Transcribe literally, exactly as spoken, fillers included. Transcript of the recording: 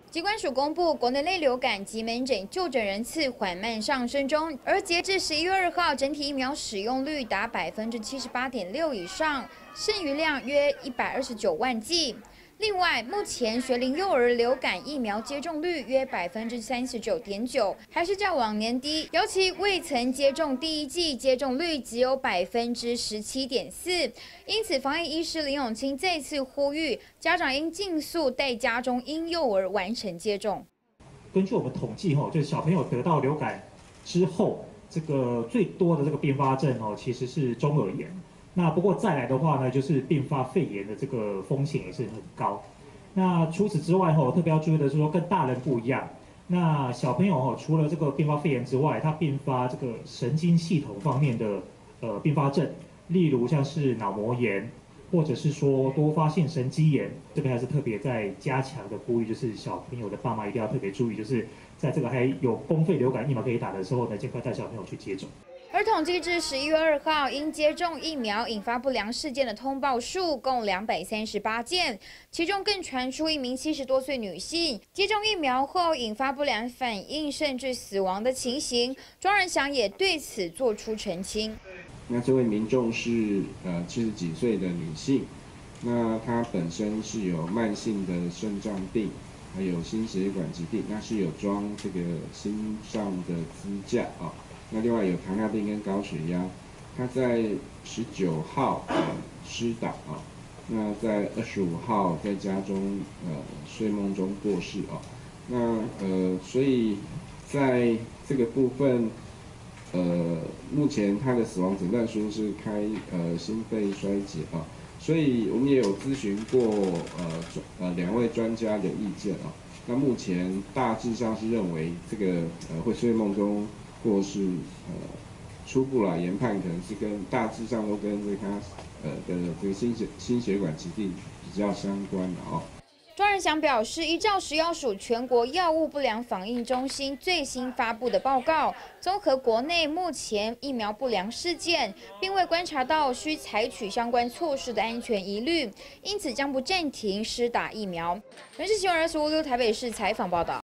疾管署公布，国内类流感及门诊就诊人次缓慢上升中，而截至十一月二号，整体疫苗使用率达百分之七十八点六以上，剩余量约一百二十九万剂。另外，目前学龄幼儿流感疫苗接种率约百分之三十九点九，还是较往年低。尤其未曾接种第一剂，接种率只有百分之十七点四。因此，防疫医师林永清再次呼吁，家长应尽速带家中婴幼儿完成接种。 根据我们统计，哈，就是小朋友得到流感之后，这个最多的这个并发症哦，其实是中耳炎。那不过再来的话呢，就是并发肺炎的这个风险也是很高。那除此之外哈，特别要注意的是说，跟大人不一样。那小朋友哈，除了这个并发肺炎之外，他并发这个神经系统方面的呃并发症，例如像是脑膜炎，或者是说多发性神经炎，这边还是特别在加强的呼吁，就是小朋友的爸妈一定要特别注意，就是在这个还有公费流感疫苗可以打的时候呢，尽快带小朋友去接种。 而统计至十一月二号，因接种疫苗引发不良事件的通报数共两百三十八件，其中更传出一名七十多岁女性接种疫苗后引发不良反应，甚至死亡的情形。庄仁祥也对此做出澄清。 那这位民众是呃七十几岁的女性，那她本身是有慢性的肾脏病，还有心血管疾病，那是有装这个心脏的支架啊。那另外有糖尿病跟高血压，他在十九号呃施打啊，那在二十五号在家中呃睡梦中过世啊，那呃所以在这个部分，呃目前他的死亡诊断书是开呃心肺衰竭啊，所以我们也有咨询过呃呃两位专家的意见啊，那目前大致上是认为这个呃会睡梦中或是呃初步啦研判可能是跟大致上都跟这他呃的这个心血心血管疾病比较相关的哦。 庄仁祥表示，依照食药署全国药物不良防疫中心最新发布的报告，综合国内目前疫苗不良事件，并未观察到需采取相关措施的安全疑虑，因此将不暂停施打疫苗。人事新闻二十五六台北市采访报道。